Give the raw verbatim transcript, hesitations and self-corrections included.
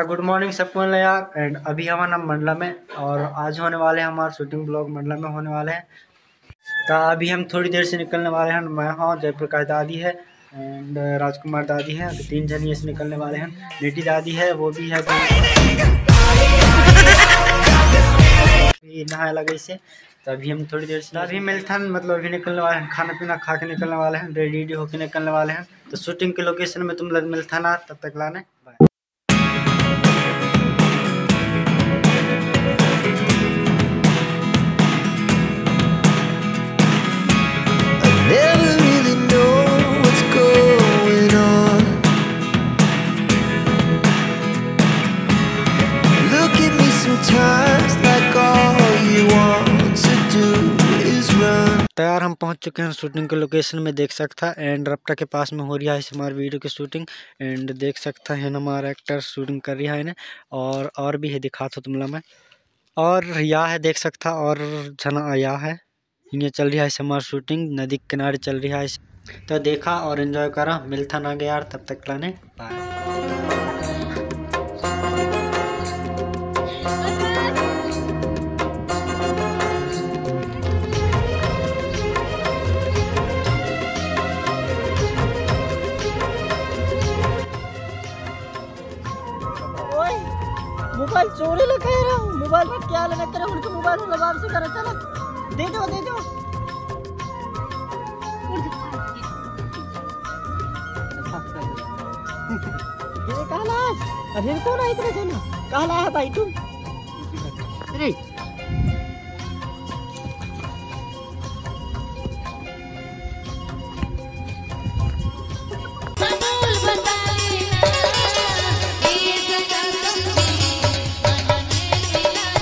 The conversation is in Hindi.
गुड मॉर्निंग सबको यार। एंड अभी हमारा नाम मंडला में और आज होने वाले हैं हमारा शूटिंग ब्लॉग मंडला में होने वाले हैं। तो अभी हम थोड़ी देर से निकलने वाले हैं। मैं हाँ जयप्रकाश दादी है एंड राजकुमार दादी है, तो तीन जन ये से निकलने वाले हैं। बेटी दादी है वो भी है, नहाया लगे से। तो अभी हम थोड़ी देर से अभी मिलते हैं, मतलब अभी निकलने वाले हैं, खाना पीना खा के निकलने वाले हैं, रेडी रेडी होके निकलने वाले हैं। तो शूटिंग के लोकेशन में तुम लोग मिलता ना, तब तक लाने बाय। तैयार हम पहुंच चुके हैं शूटिंग के लोकेशन में, देख सकता है। एंड रप्टा के पास में हो रही है इस हमारे वीडियो की शूटिंग। एंड देख सकता है हमारा एक्टर शूटिंग कर रही है इन्हें, और और भी है दिखा तो तुमला में, और या है देख सकता, और जना या है इन्हें चल रही है इस हमारी शूटिंग, नदी के किनारे चल रही है। तो देखा और एंजॉय करा। मिलता ना गया यार, तब तक लाने बाय। मोबाइल चोरी ले कह रहा हूँ, मोबाइल में क्या लेना तेरा उनके मोबाइल में लबाब से करा, चला दे दो दे दो। ये कहला अरे कौन है इतना जना कहला है भाई तुम? अरे